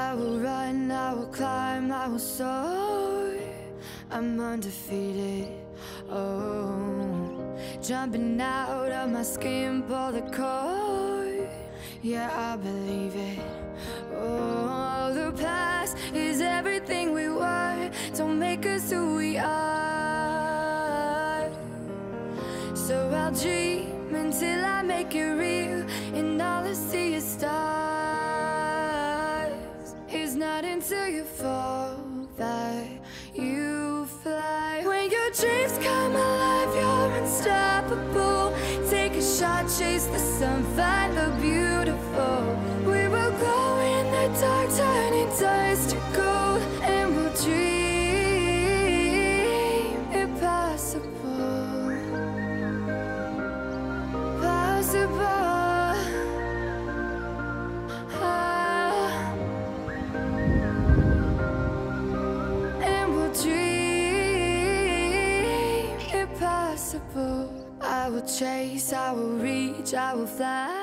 I will run, I will climb, I will soar. I'm undefeated, oh. Jumping out of my skin, pull the cord. Yeah, I believe it. Oh, the past is everything we were. Don't make us who we are. So I'll dream until I make it real, and all I see is stars. It's not until you fall that you fly. When your dreams come alive, you're unstoppable. Take a shot, chase the sun, find the beautiful. We will glow in the dark, turning dust to gold, and we'll dream impossible. Possible. And we'll dream impossible. I will chase, I will reach, I will fly.